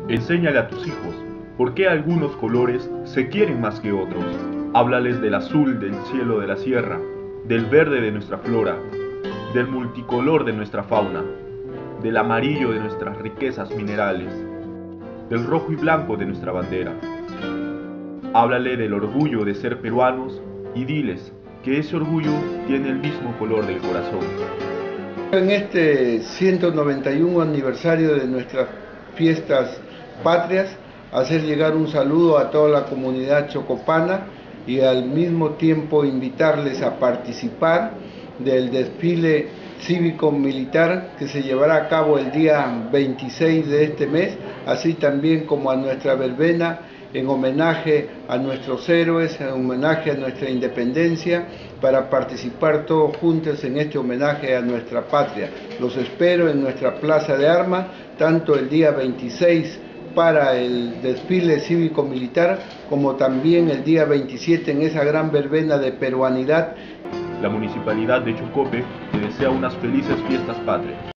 Enséñale a tus hijos por qué algunos colores se quieren más que otros. Háblales del azul del cielo de la sierra, del verde de nuestra flora, del multicolor de nuestra fauna, del amarillo de nuestras riquezas minerales, del rojo y blanco de nuestra bandera. Háblale del orgullo de ser peruanos y diles que ese orgullo tiene el mismo color del corazón. En este 191 aniversario de nuestras fiestas patrias, hacer llegar un saludo a toda la comunidad chocopana y al mismo tiempo invitarles a participar del desfile cívico-militar que se llevará a cabo el día 26 de este mes, así también como a nuestra verbena en homenaje a nuestros héroes, en homenaje a nuestra independencia, para participar todos juntos en este homenaje a nuestra patria. Los espero en nuestra Plaza de Armas, tanto el día 26 para el desfile cívico-militar, como también el día 27 en esa gran verbena de peruanidad. La Municipalidad de Chocope te desea unas felices fiestas patrias.